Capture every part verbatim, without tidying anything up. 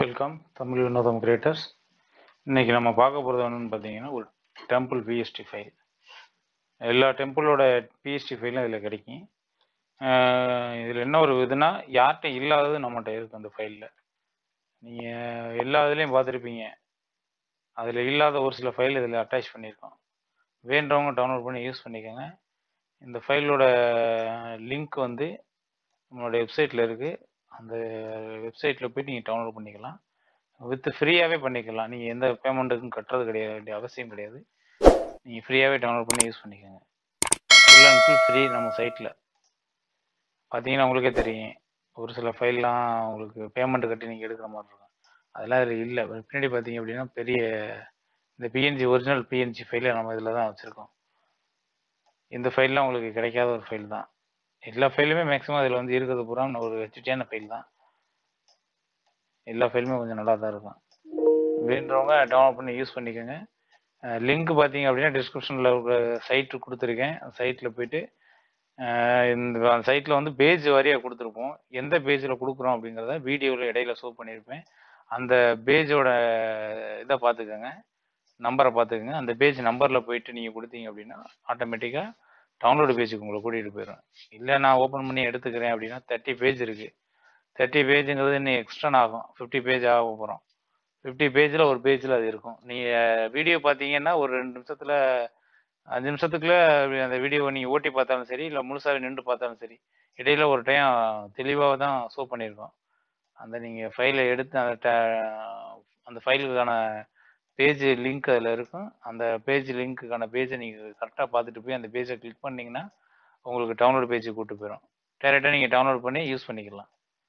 Welcome Tamil வினோதம் creators. இன்னைக்கு நம்ம பார்க்க போகிறது என்னன்னு பார்த்தீங்கன்னா, ஒரு டெம்பிள் பிஎஸ்டி ஃபைல். எல்லா டெம்பிளோட பிஎஸ்டி ஃபைலும் இதில் கிடைக்கும். இதில் என்ன ஒரு இதுனா, யார்கிட்ட இல்லாதது நம்மகிட்ட இருக்குது அந்த ஃபைலில். நீங்கள் எல்லா இதுலேயும் பார்த்துருப்பீங்க, அதில் இல்லாத ஒரு சில ஃபைல் இதில் அட்டாச் பண்ணியிருக்கோம். வேண்டவங்க டவுன்லோட் பண்ணி யூஸ் பண்ணிக்கோங்க. இந்த ஃபைலோட லிங்க் வந்து நம்மளோட வெப்சைட்டில் இருக்குது. அந்த வெப்சைட்டில் போய்ட்டு நீங்கள் டவுன்லோட் பண்ணிக்கலாம். வித் ஃப்ரீயாகவே பண்ணிக்கலாம். நீங்கள் எந்த பேமெண்ட்டுக்கும் கட்டுறது கிடையாது, வேண்டிய அவசியம் கிடையாது. நீங்கள் ஃப்ரீயாகவே டவுன்லோட் பண்ணி யூஸ் பண்ணிக்கோங்க. Full and full free. நம்ம சைட்டில் பார்த்தீங்கன்னா உங்களுக்கே தெரியும், ஒரு சில ஃபைல்லாம் உங்களுக்கு பேமெண்ட் கட்டி நீங்கள் எடுக்கிற மாதிரி இருக்கும். அதெல்லாம் இதில் இல்லை. பின்னாடி பார்த்தீங்க அப்படின்னா பெரிய இந்த பிஎன்ஜி ஒரிஜினல் பிஎன்ஜி ஃபைலை நம்ம இதில் தான் வச்சுருக்கோம். இந்த ஃபைல்லாம் உங்களுக்கு கிடைக்காத ஒரு ஃபைல் தான். எல்லா ஃபைலுமே மேக்ஸிமம் அதில் வந்து இருக்கிறது பூரா ஒரு ஹெச்டியான ஃபைல் தான். எல்லா ஃபைலுமே கொஞ்சம் நல்லா தான் இருக்கும். வேண்டவங்க டவுன்லோட் பண்ணி யூஸ் பண்ணிக்கோங்க. லிங்க் பார்த்தீங்க அப்படின்னா டிஸ்கிரிப்ஷனில் ஒரு சைட்டு கொடுத்துருக்கேன். அந்த சைட்டில் போய்ட்டு இந்த அந்த சைட்டில் வந்து பேஜ் வாரியாக கொடுத்துருப்போம். எந்த பேஜில் கொடுக்குறோம் அப்படிங்கிறத வீடியோவில் இடையில ஷோ பண்ணியிருப்பேன். அந்த பேஜோட இதை பார்த்துக்கோங்க, நம்பரை பார்த்துக்கோங்க. அந்த பேஜ் நம்பரில் போயிட்டு நீங்கள் கொடுத்தீங்க அப்படின்னா ஆட்டோமேட்டிக்காக டவுன்லோடு பேஜுக்கு உங்களை கூட்டிகிட்டு போயிடும். இல்லை நான் ஓப்பன் பண்ணி எடுத்துக்கிறேன் அப்படின்னா தேர்ட்டி பேஜ் இருக்குது. தேர்ட்டி பேஜுங்கிறது இன்னும் எக்ஸ்ட்ரா ஆகும். ஃபிஃப்டி பேஜ் ஆக போகிறோம். ஃபிஃப்டி பேஜில் ஒரு பேஜில் அது இருக்கும். நீங்கள் வீடியோ பார்த்தீங்கன்னா ஒரு ரெண்டு நிமிஷத்தில் அஞ்சு நிமிஷத்துக்குள்ளே அந்த வீடியோவை நீங்கள் ஓட்டி பார்த்தாலும் சரி, இல்லை முழுசாக நின்று பார்த்தாலும் சரி, இடையில ஒரு டைம் தெளிவாக தான் ஷோ பண்ணியிருக்கோம். அந்த நீங்கள் ஃபைலை எடுத்து அந்த அந்த ஃபைலுக்கான பேஜ் லிங்க் அதில் இருக்கும். அந்த பேஜ் லிங்க்குக்கான பேஜை நீங்கள் கரெக்டாக பார்த்துட்டு போய் அந்த பேஜை கிளிக் பண்ணிங்கன்னா உங்களுக்கு டவுன்லோட் பேஜுக்கு கூப்பிட்டு போயிடும். டேரெக்டாக நீங்கள் டவுன்லோட் பண்ணி யூஸ் பண்ணிக்கலாம்.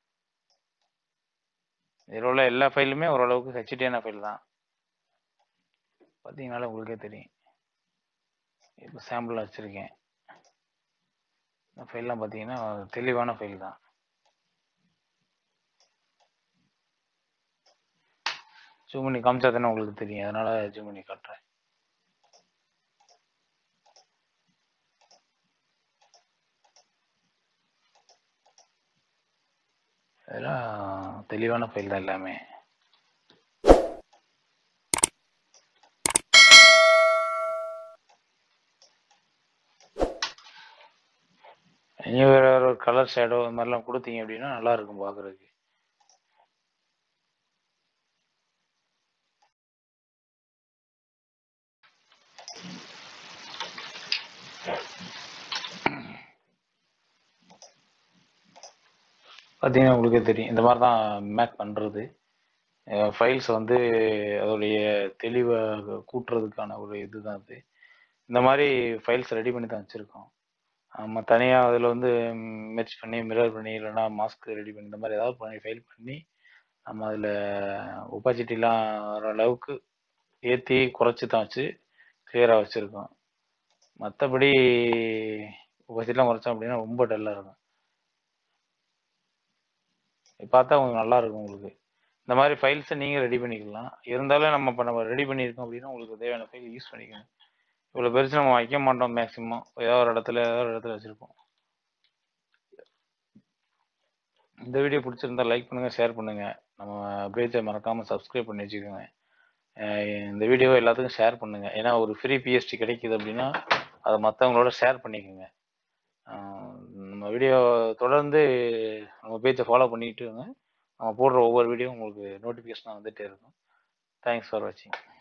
இதில் உள்ள எல்லா ஃபைலுமே ஓரளவுக்கு ஹெச்டியான ஃபைல் தான். பார்த்தீங்கனாலே உங்களுக்கே தெரியும். இப்போ சாம்பிள் வச்சுருக்கேன். இந்த ஃபைல்லாம் பார்த்தீங்கன்னா தெளிவான ஃபைல் தான். ஜூம் பண்ணி காமிச்சா தானே உங்களுக்கு தெரியும், அதனால் ஜூம் பண்ணி காட்டுறேன். இதெல்லாம் தெளிவான ஃபைல் தான் எல்லாமே. நீங்கள் வேறு வேறு ஒரு கலர் ஷேடோ இந்த மாதிரிலாம் கொடுத்தீங்க அப்படின்னா நல்லாயிருக்கும் பார்க்குறதுக்கு. பார்த்தீங்கன்னா உங்களுக்கே தெரியும், இந்த மாதிரி தான் மேக் பண்ணுறது. ஃபைல்ஸ் வந்து அதோடைய தெளிவை கூட்டுறதுக்கான ஒரு இது தான் அது. இந்த மாதிரி ஃபைல்ஸ் ரெடி பண்ணி தான் வச்சுருக்கோம். நம்ம தனியாக அதில் வந்து மெர்ஜ் பண்ணி மிரர் பண்ணி இல்லைனா மாஸ்க் ரெடி பண்ணி இந்த மாதிரி ஏதாவது பண்ணி ஃபைல் பண்ணி நம்ம அதில் ஒப்பாசிட்டிலாம் வர அளவுக்கு ஏற்றி குறைச்சி தான் வச்சு கிளியராக வச்சுருக்கோம். மற்றபடி ஒப்பாசிட்டிலாம் குறைச்சோம் அப்படின்னா ரொம்ப டல்லாக இருக்கும். பார்த்தா உங்களுக்கு நல்லாயிருக்கும். உங்களுக்கு இந்த மாதிரி ஃபைல்ஸை நீங்கள் ரெடி பண்ணிக்கலாம். இருந்தாலும் நம்ம இப்போ நம்ம ரெடி பண்ணியிருக்கோம் அப்படின்னா உங்களுக்கு தேவையான ஃபைல் யூஸ் பண்ணிக்கணும். இவ்வளோ பெருசு நம்ம வைக்க மாட்டோம். மேக்ஸிமம் ஏதோ ஒரு இடத்துல ஏதோ ஒரு இடத்துல வச்சுருப்போம். இந்த வீடியோ பிடிச்சிருந்தா லைக் பண்ணுங்கள், ஷேர் பண்ணுங்கள். நம்ம பேஜை மறக்காமல் சப்ஸ்கிரைப் பண்ணி வச்சுக்கோங்க. இந்த வீடியோவை எல்லாத்துக்கும் ஷேர் பண்ணுங்கள். ஏன்னா ஒரு ஃப்ரீ பிஎஸ்டி கிடைக்கிது அப்படின்னா அதை மற்றவங்களோட ஷேர் பண்ணிக்கோங்க. நம்ம வீடியோ தொடர்ந்து நம்ம பேஜை ஃபாலோ பண்ணிக்கிட்டு இருங்க. நம்ம போடுற ஒவ்வொரு வீடியோ உங்களுக்கு நோட்டிஃபிகேஷனாக வந்துகிட்டே இருக்கும். தேங்க்ஸ் ஃபார் வாட்சிங்.